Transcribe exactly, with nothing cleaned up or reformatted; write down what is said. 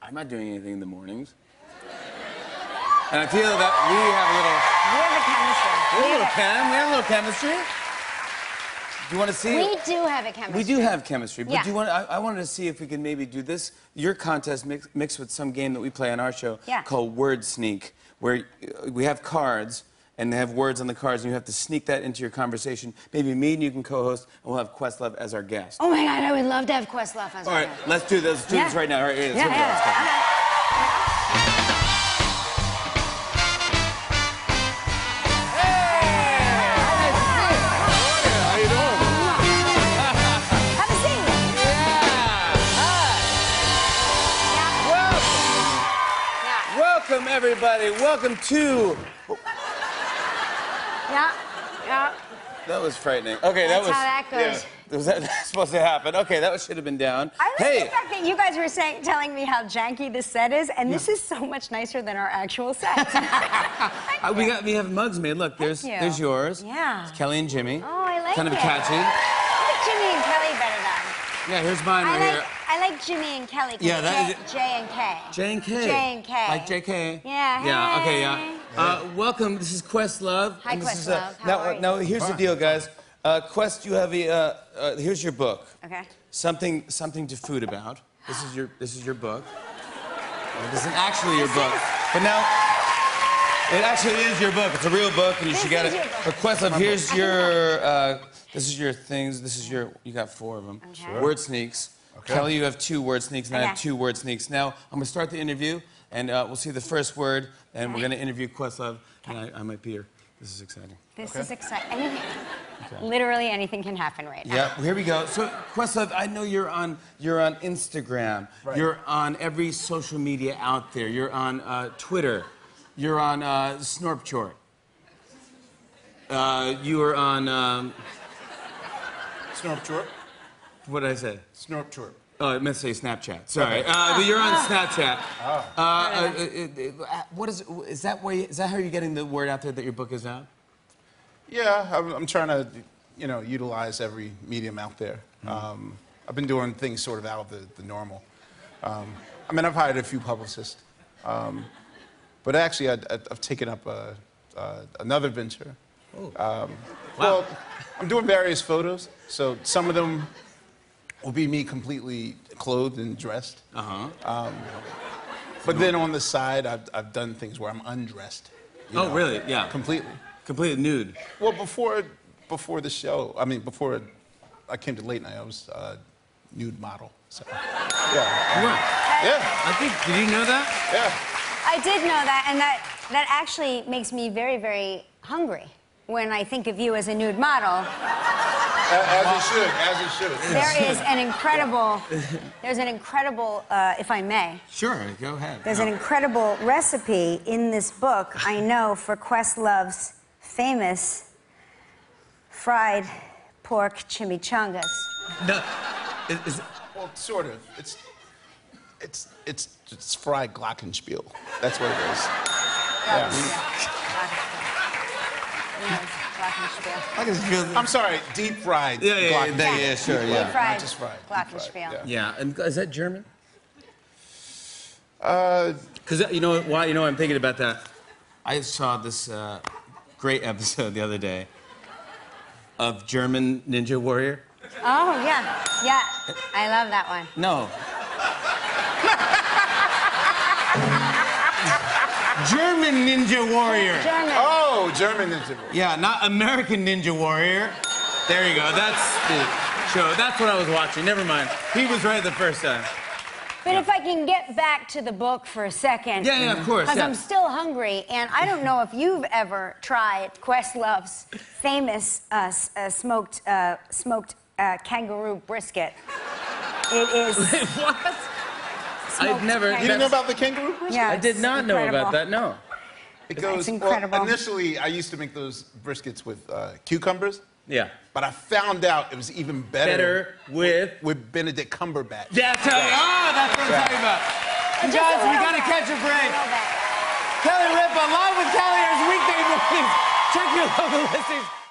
I'm not doing anything in the mornings. And I feel that we have a little... We have a chemistry. We have a little chem. We have a little chemistry. Do you want to see? We do have a chemistry. We do have chemistry, but yeah. do you want? I, I wanted to see if we could maybe do this, your contest mix, mixed with some game that we play on our show yeah. called Word Sneak, where we have cards and they have words on the cards, and you have to sneak that into your conversation. Maybe me and you can co-host, and we'll have Questlove as our guest. Oh my God, I would love to have Questlove as All our right, guest. let's do this. Let's do yeah. this right now. All right, yeah, yeah, yeah. let's go. Okay. Welcome, everybody. Welcome to... Yeah, yeah. That was frightening. Okay, That's that was... how that goes. Yeah. Was that supposed to happen? Okay, that should have been down. I like hey. the fact that you guys were saying, telling me how janky this set is, and this is so much nicer than our actual set. uh, we got we have mugs made. Look, there's you. there's yours. Yeah. It's Kelly and Jimmy. Oh, I like kind it. Kind of catchy. I like Jimmy and Kelly better than. Yeah, here's mine I right like, here. I like Jimmy and Kelly. Yeah, that J, is J and K. J and K. J and K. Like J K. Yeah. Yeah. Hey. Okay. Yeah. Uh, welcome. This is Questlove. Hi, and this Questlove. Is, uh, How now, are you? now here's the deal, guys. Uh, Quest, you have a. Uh, uh, here's your book. Okay. Something, something to food about. This is your, this is your book. Well, this isn't actually your book, but now it actually is your book. It's a real book, and you This should get is it. your book. But Questlove, here's your. Uh, this is your things. This is your. You got four of them. Okay. Sure. Word sneaks. Okay. Kelly, you have two word sneaks, and Okay. I have two word sneaks. Now I'm gonna start the interview, and uh, we'll see the first word, and Okay. we're gonna interview Questlove, and I, I might be here. This is exciting. This okay. is exciting. I mean, okay. Literally anything can happen right now. Yeah, well, here we go. So, Questlove, I know you're on you're on Instagram. Right. You're on every social media out there. You're on uh, Twitter. You're on uh, Snorpchort. Uh, you are on um, Snorpchort. What did I say? Snorpchort. Oh, I meant to say Snapchat. Sorry, uh, but you're on Snapchat. Oh. Uh, uh, uh, uh, what is is that way? Is that how you're getting the word out there that your book is out? Yeah, I'm, I'm trying to, you know, utilize every medium out there. Mm. Um, I've been doing things sort of out of the, the normal. Um, I mean, I've hired a few publicists, um, but actually, I, I, I've taken up a, uh, another venture. Oh. Um, wow. Well, I'm doing various photos, so some of them will be me completely clothed and dressed. Uh-huh. Um, but then on the side, I've, I've done things where I'm undressed. You oh, know, really? Yeah. Completely. Completely nude. Well, before before the show, I mean, before I came to Late Night, I was a nude model. So, yeah. You were? Yeah. I think, did you know that? Yeah. I did know that, and that, that actually makes me very, very hungry when I think of you as a nude model. As it should, as it should. There is an incredible, there's an incredible, uh, if I may. Sure, go ahead. There's no. an incredible recipe in this book, I know, for Questlove's famous fried pork chimichangas. No, is, is, Well, sort of. It's, it's, it's, it's fried glockenspiel. That's what it is. Yeah. Glockenspiel. I'm sorry, deep fried. Yeah, yeah, glockenspiel. yeah, yeah, sure, yeah. Deep fried Not just fried. glockenspiel. Yeah. yeah, and is that German? Uh, Because you know why? You know I'm thinking about that. I saw this uh, great episode the other day of German Ninja Warrior. Oh, yeah. Yeah. I love that one. No. German Ninja Warrior. German. oh, German Ninja Warrior. Yeah, not American Ninja Warrior. There you go. That's the show. That's what I was watching. Never mind. He was right the first time. But if I can get back to the book for a second. Yeah, yeah, of course. Because Yeah. I'm still hungry, and I don't know if you've ever tried Questlove's famous uh, s- uh, smoked, uh, smoked uh, kangaroo brisket. It is. What? I've never. You didn't know about the kangaroo brisket? Yeah, I did it's not know incredible. about that. No. It goes, It's incredible. Well, initially, I used to make those briskets with uh, cucumbers. Yeah. But I found out it was even better, Better with. with Benedict Cumberbatch. That's how. Oh, that's what I'm Yeah. talking about. Just Guys, a we little gotta bit. catch a break. A little bit. Kelly Ripa, live with Kelly, as weekday mornings. Check your local listings.